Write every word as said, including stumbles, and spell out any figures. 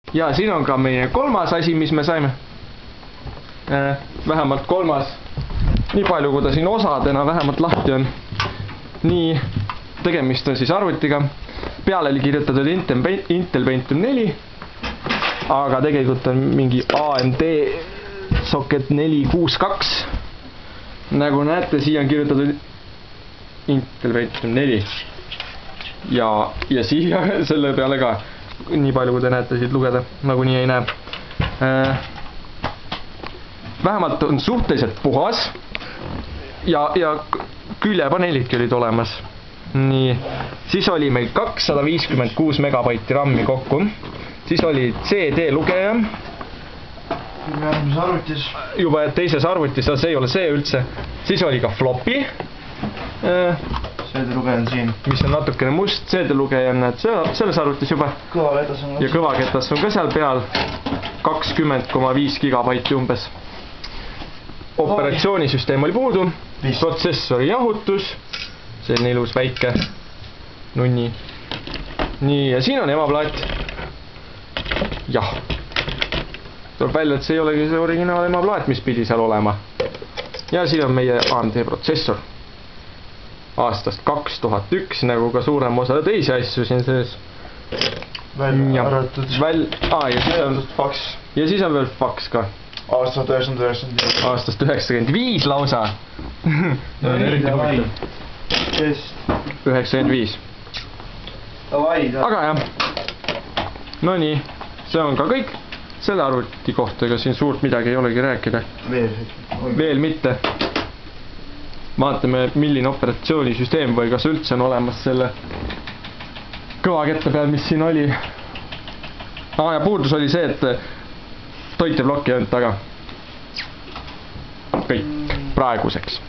ja siin on ka meie kolmas asi, mis me saime. Vähemalt kolmas. Nii palju, kui ta siin osadena vähemalt lahti on. Nii, tegemist on siis arvutiga. Peale oli kirjutatud Intel Pentium neli. Aga tegelikult on mingi A M D socket neli kuus kaks. Nagu näete, siia on kirjutatud Intel Pentium neli. Ja, ja siia selle peale ka. Nii palju, kui te näete siit lugeda. Nagu nii ei näe. Vähemalt on suhteliselt puhas. Ja, ja küljepaneelidki olid olemas. Nii. Siis oli meil kakssada viiskümmend kuus megabaiti rammi kokku. Siis oli C D lugeja. Järgmises arvutis. Juba teises arvutis, see ei ole see üldse. Siis oli ka floppy. C D lugeja on siin. Mis on natukene must. C D lugeja on selles arvutis juba. Kõvaketas on. Ja kõvaketas on ka seal peal. kakskümmend koma viis gigabaiti umbes. Operatsioonisüsteem oli puudu. Protsessori jahutus. Selline ilus väike nunni. Nii, ja siin on emaplaat. Jah. Tuleb välja, et see ei olegi see originaal emaplaat, mis pidi seal olema. Ja siin on meie A M D protsessor. Aastast kaks tuhat üks, nagu ka suurem osa teisi asju siin sees. Välja arvatud. Väl... Ah, ja, siis on... Faks. Ja siis on veel faks ka. Aastast üheksakümmend üheksakümmend. Aastast üheksakümmend viis lausa. üheksakümmend viis. Aga jah. No nii, see on ka kõik. Selle arvuti kohta, ega siin suurt midagi ei olegi rääkida. Veel. Veel mitte. Vaatame, milline operatsioonisüsteem või kas üldse on olemas selle kõvakette peal, mis siin oli. Ah, ja puudus oli see, et toiteblokki ei olnud taga. Kõik praeguseks.